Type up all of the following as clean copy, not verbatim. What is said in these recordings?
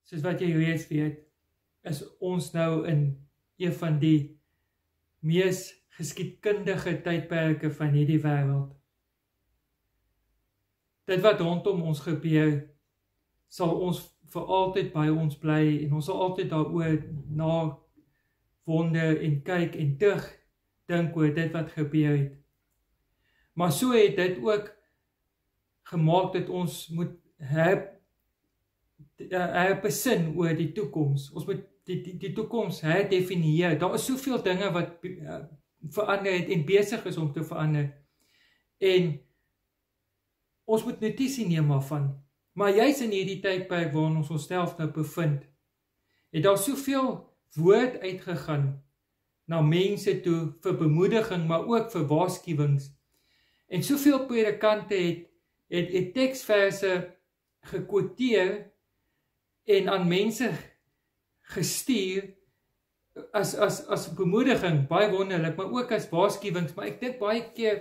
soos wat jy reeds weet, is ons nou in een van die mees geskiedkundige tydperke van hierdie wêreld. Dit wat rondom ons gebeur, sal ons vir altyd by ons bly en ons sal altyd daaroor na wonder en kyk en terug dink oor dit wat gebeur het. Maar so het dit ook gemaak dat ons moet herbesin oor die toekoms. Ons moet die toekoms herdefinieer. Daar is soveel dinge wat verander het en besig is om te verander. En ons moet notisie neem daarvan. Maar juist in hierdie tydperk waarin ons onsself nou bevind, het daar soveel woord uitgegaan na mense toe vir bemoediging, maar ook vir waarskuwings. En soveel predikante het teksverse gekwoteer en aan mense gestuur as bemoediging, baie wonderlik, maar ook as waarskuwings. Maar ek dink baie keer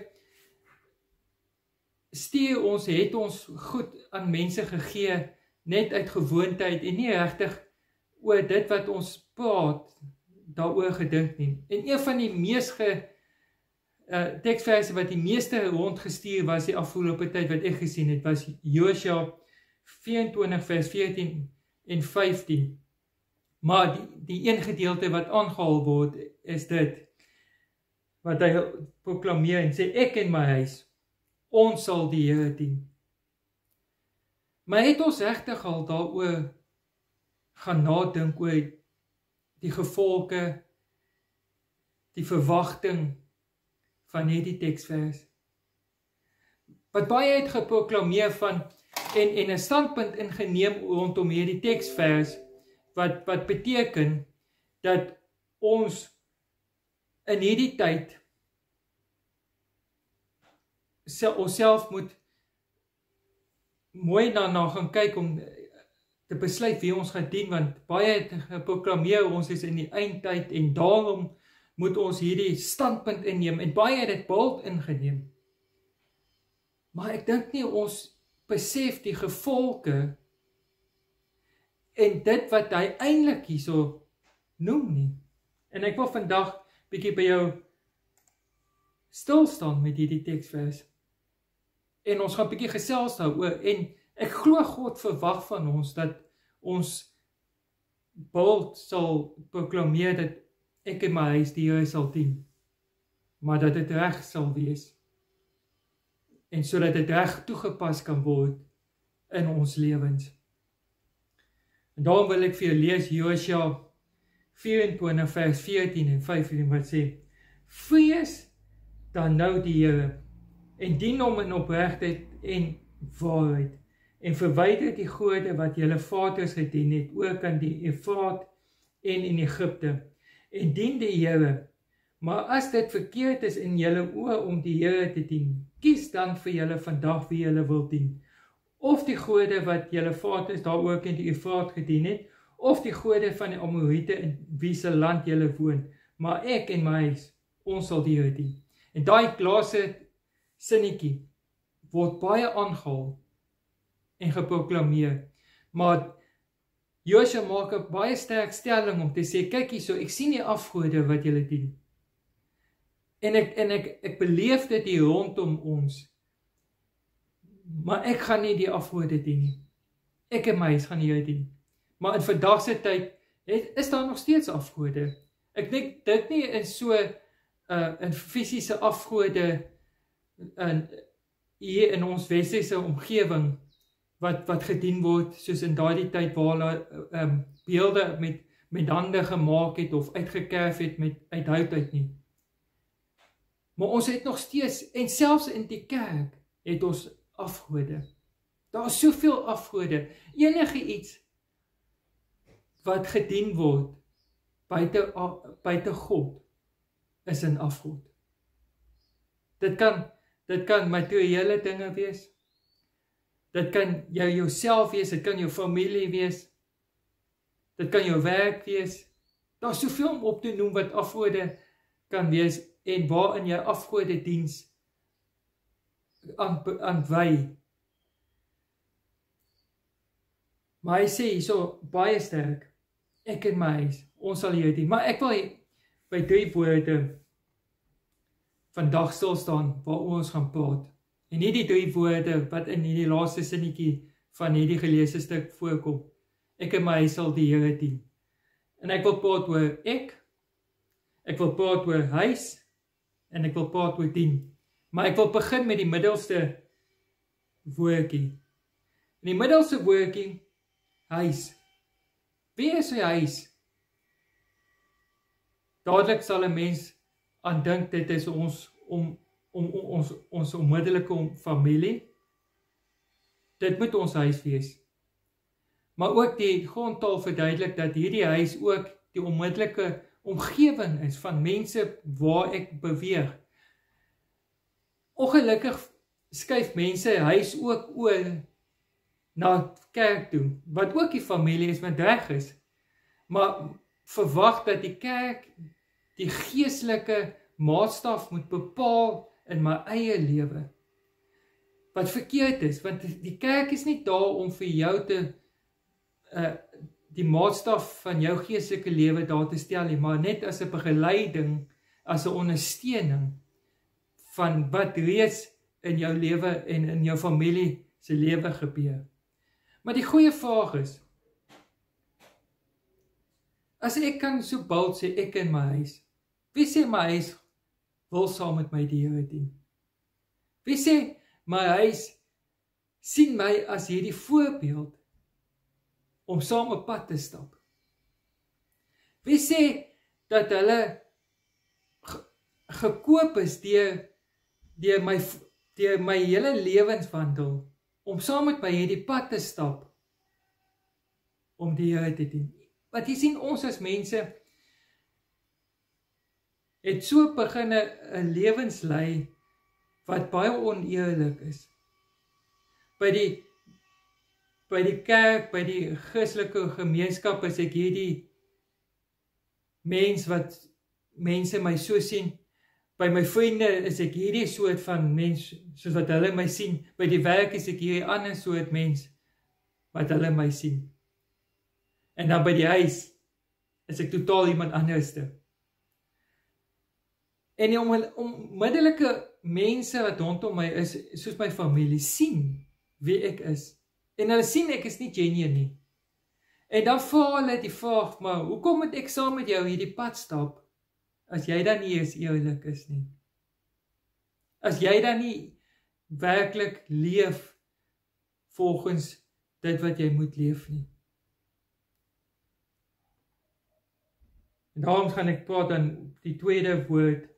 het ons goed aan mense gegee, net uit gewoonteheid en nie regtig oor dit wat ons praat, daaroor gedink nie. En een van die mees teksverse wat die meeste rondgestuur was die afgelope tyd wat ek gesien het, was Josua 24 vers 14 en 15. Maar die een gedeelte wat aangehaal word, is dit, wat hy proklameer en sê, ek en my huis, ons sal die Here dien. Maar het ons regtig al daaroor gaan nadink oor die gevolge, die verwagting van hierdie teksvers? Wat baie het geproklameer van, en 'n standpunt ingeneem rondom hierdie teksvers, wat beteken dat ons in hierdie tyd onsself moet mooi daarna gaan kyk om te besluit wie ons gaan dien, want baie het geproklameer ons is in die eindtyd en daarom moet ons hierdie standpunt inneem en baie het dit bold ingeneem. Maar ek dink nie ons besef die gevolge en dit wat hy eintlik hierso noem nie. En ek wil vandag bietjie by jou stil staan met hierdie teksvers. En ons gaan bietjie gesels daaroor en ek glo God verwag van ons dat ons bold sal proklameer dat ek en my huis die Here sal dien, maar dat dit reg sal wees en sodat dit reg toegepas kan word in ons lewens. En daarom wil ek vir jou lees Josua 24 vers 14 en 15 wat sê, vrees dan nou die Here en dien hom in opregtheid en waarheid en verwyder die gode wat julle vaders gedien het ook aan die Efraat en in Egipte en dien die Here. Maar as dit verkeerd is in julle oë om die Here te dien, kies dan vir julle vandag wie julle wil dien. Of die gode wat julle vaders daar ook in die Efraat gedien het, of die gode van die Amorite in wie se land julle woon. Maar ek en my huis, ons sal die Here dien. En daai laaste sinnetjie word baie aangehaal en geproklameer. Maar Josua maak 'n baie sterk stelling om te sê, kyk hierso, ek sien die afgode wat julle dien. En ek beleef dit hier rondom ons. Maar ek gaan nie die afgode dien nie. Ek en my huis gaan die Here dien. Maar in vandag se tyd is daar nog steeds afgode. Ek dink dit nie in so 'n fisiese afgode hier in ons westerse omgewing wat gedien word, soos in daardie tyd waar hulle beelde met hande gemaak het of uitgekerf het uit hout uit nie. Maar ons het nog steeds, en selfs in die kerk het ons afgode. Daar is soveel afgode. Enige iets wat gedien word buite God is 'n afgod. Dit kan materiële dinge wees. Dit kan jouself wees, dit kan jou familie wees. Dit kan jou werk wees. Daar is soveel om op te noem wat afgode kan wees en waarin jy afgode diens aanwy. Maar hy sê hierso baie sterk, ek en my huis, ons sal hier dien. Maar ek wil by 3 woorde vandag stil staan waaroor ons gaan praat. En nie die 3 woorde wat in hierdie laaste sinnetjie van hierdie geleesde stuk voorkom. Ek en my huis sal die Here dien. En ek wil praat oor ek wil praat oor huis, en ek wil praat oor dien. Maar ek wil begin met die middelste woordjie. En die middelste woordjie, huis. Wie is sy huis? Dadelik sal 'n mens aan dink dit is ons onmiddellike familie. Dit moet ons huis wees. Maar ook die grondtaal verduidelik dat hierdie huis ook die onmiddellike omgewing is van mense waar ek beweeg. Ongelukkig skuif mense huis ook oor na kerk toe, wat ook die familie is wat reg is. Maar verwag dat die kerk die geestelike maatstaf moet bepaal in my eie lewe. Wat verkeerd is, want die kerk is nie daar om vir jou die maatstaf van jou geestelike lewe daar te stel nie, maar net as 'n begeleiding, as 'n ondersteuning van wat reeds in jou lewe en in jou familie se lewe gebeur. Maar die goeie vraag is, as ek kan so bold sê, ek in my huis, wie sê my huis wil saam met my die Here dien? Wie sê my huis sien my as hierdie voorbeeld om saam 'n pad te stap? Wie sê dat hulle gekoop is deur my hele lewenswandel om saam met my hierdie pad te stap om die Here te dien? Want jy sien, ons as mense het so begin 'n lewenslei wat baie oneerlik is. By die kerk, by die Christelike gemeenskap is ek hierdie mens wat mense my so sien. By my vriende is ek hierdie soort van mens soos wat hulle my sien. By die werk is ek hierdie ander soort mens wat hulle my sien. En dan by die huis is ek totaal iemand anderste. En die onmiddellike mense wat rondom my is, soos my familie, sien wie ek is. En hulle sien ek is nie genuine nie. En dan vra hulle die vraag, maar hoekom moet ek saam met jou hierdie pad stap, as jy dan nie eens eerlik is nie? As jy dan nie werklik leef volgens dit wat jy moet leef nie. En daarom gaan ek praat dan die tweede woord,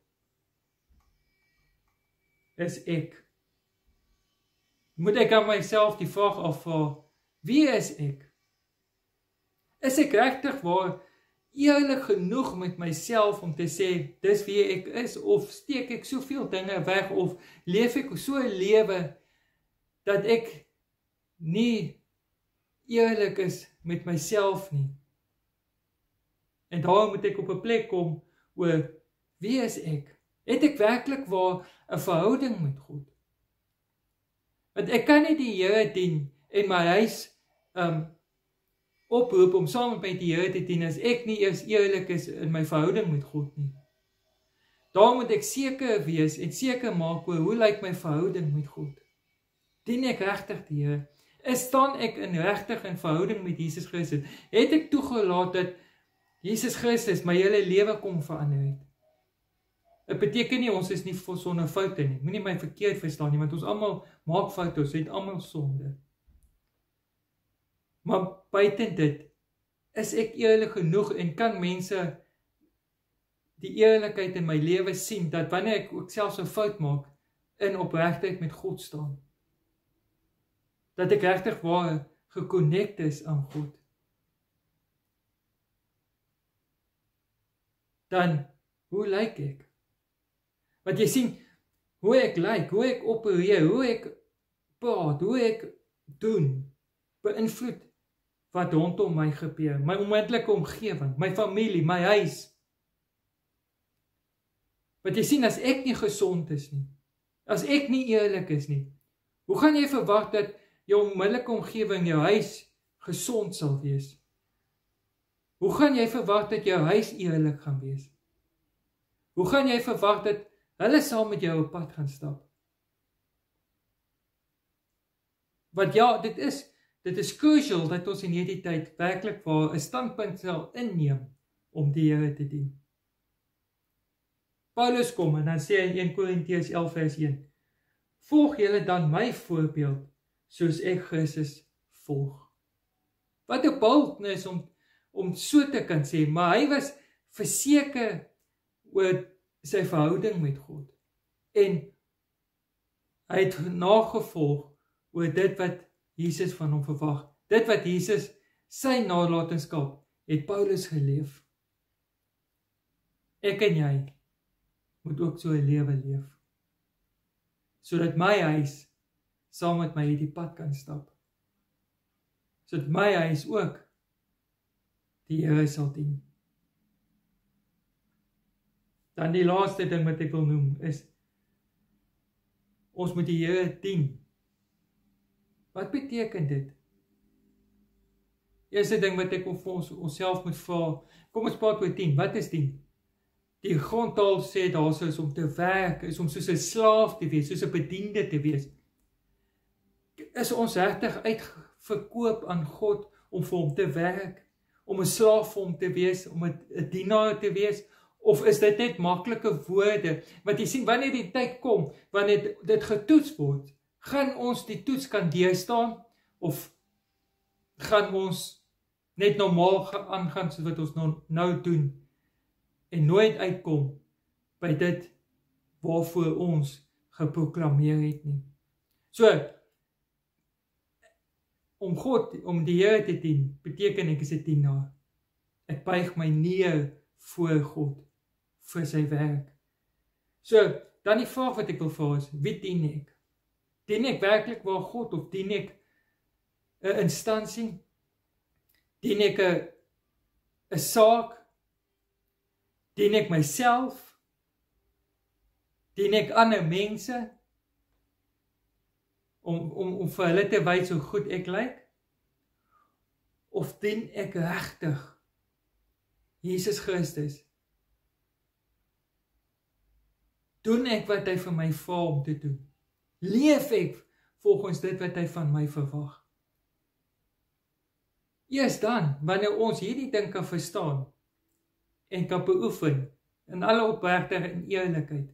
is ek. Moet ek aan myself die vraag afvra, wie is ek? Is ek regtig waar eerlik genoeg met myself om te sê, dis wie ek is, of steek ek soveel dinge weg, of leef ek so 'n lewe, dat ek nie eerlik is met myself nie? En daarom moet ek op 'n plek kom, oor, wie is ek? Het ek werklik waar 'n verhouding met God? Want ek kan nie die Here dien en my huis oproep om saam met my die Here te dien as ek nie eers eerlik is in my verhouding met God nie. Daarom moet ek seker wees en seker maak oor hoe lyk my verhouding met God. Dien ek regtig die Here? Staan ek regtig in verhouding met Jesus Christus? Het ek toegelaat dat Jesus Christus my hele lewe kom verander het? Dit beteken nie ons is nie sonder foute nie. Moenie my verkeerd verstaan nie, want ons almal maak foute, ons het almal sonde. Maar buiten dit, is ek eerlik genoeg en kan mense die eerlikheid in my lewe sien, dat wanneer ek ook selfs 'n fout maak, in opregtheid met God staan. Dat ek regtig waar geconnect is aan God. Dan, hoe lyk ek? Want jy sien, hoe ek lyk, hoe ek opereer, hoe ek praat, hoe ek doen, beïnvloed wat rondom my gebeur, my onmiddellike omgewing, my familie, my huis. Want jy sien, as ek nie gesond is nie, as ek nie eerlik is nie, hoe gaan jy verwag dat jou onmiddellike omgewing, jou huis, gesond sal wees? Hoe gaan jy verwag dat jou huis eerlik gaan wees? Hoe gaan jy verwag dat hulle saam met jou op pad gaan stap? Want ja, dit is crucial dat ons in hierdie tyd werklik waar 'n standpunt sal inneem om die Here te dien. Paulus kom en dan sê hy in 1 Korintiërs 11 vers 1, volg julle dan my voorbeeld, soos ek Christus volg. Wat 'n boldness om so te kan sê, maar hy was verseker oor sy verhouding met God. En hy het nagevolg oor dit wat Jesus van hom verwag. Dit wat Jesus, sy nalatenskap, het Paulus geleef. Ek en jy moet ook so 'n lewe leef, sodat my huis saam met my hierdie pad kan stap. Sodat my huis ook die Here sal dien. Dan die laaste ding wat ek wil noem is, ons moet die Here dien. Wat beteken dit? Eerste ding wat ek vir onsself moet vra, kom ons praat oor dien, wat is dien? Die grondtaal sê daarso is om te werk, is om soos 'n slaaf te wees, soos 'n bediende te wees. Is ons regtig uitverkoop aan God om vir hom te werk, om 'n slaaf vir hom te wees, om 'n dienaar te wees, of is dit net maklike woorde? Want jy sien, wanneer die tyd kom, wanneer dit getoets word, gaan ons die toets kan deurstaan, of gaan ons net normaal aangaan soos wat ons nou doen, en nooit uitkom by dit waarvoor ons geproklameer het nie. So, om die Here te dien, beteken ek is 'n dienaar. Ek buig my neer voor God, vir sy werk. So, dan die vraag wat ek wil vra is, wie dien ek? Dien ek werklik waar God, of dien ek 'n instansie? Dien ek 'n saak? Dien ek myself? Dien ek ander mense? Om vir hulle te wys hoe goed ek lyk? Of dien ek regtig Jesus Christus? Doen ek wat hy vir my vra om te doen? Leef ek volgens dit wat hy van my verwag? Eers dan, wanneer ons hierdie ding kan verstaan en kan beoefen in alle opregtheid en eerlikheid,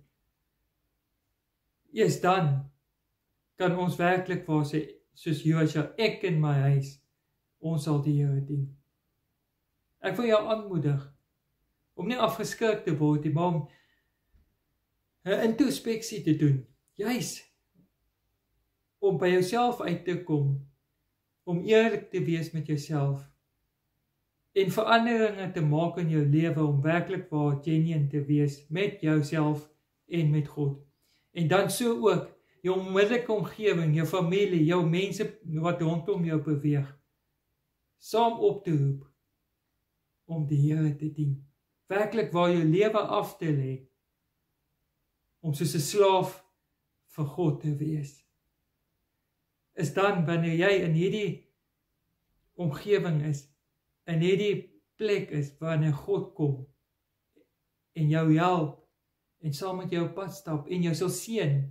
eers dan kan ons werklik waar sê, soos Josua, ek en my huis, ons sal die Here dien. Ek wil jou aanmoedig om nie afgeskrik te word, maar om 'n introspeksie te doen, juis om by jouself uit te kom, om eerlik te wees met jouself, en veranderinge te maak in jou lewe, om werklik waar genuine te wees met jouself en met God. En dan so ook jou onmiddellike omgewing, jou familie, jou mense wat rondom jou beweeg, saam op te roep om die Here te dien. Werklik waar jou lewe af te lê, om soos 'n slaaf vir God te wees. Is dan wanneer jy in hierdie omgewing is, in hierdie plek is, wanneer God kom en jou help, en saam met jou pad stap, en jou sal seën.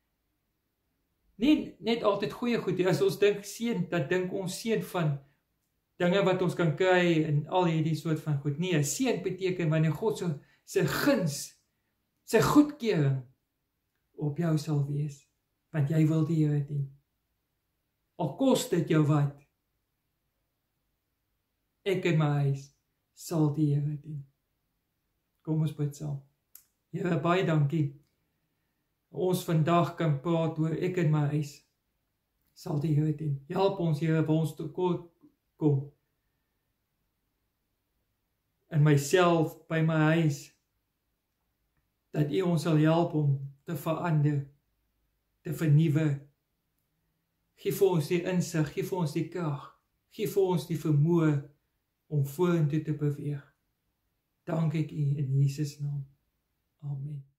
Nie net altyd goeie goed, as ons dink seën, dan dink ons seën van dinge wat ons kan kry, en al hierdie soort van goed. Nee, seën beteken wanneer God sy guns, sy goedkeuring op jou sal wees, want jy wil die Here dien. Al kos dit jou wat, ek en my huis sal die Here dien. Kom ons bid saam. Here, baie dankie. Ons vandag kan praat oor ek en my huis sal die Here dien. Help ons, Here, waar ons tekort kom. In myself, by my huis, dat U ons sal help om te verander, te vernuwe. Geef vir ons die insig, geef vir ons die krag, geef vir ons die vermoë om vorentoe te beweeg. Dank ek U in Jesus naam. Amen.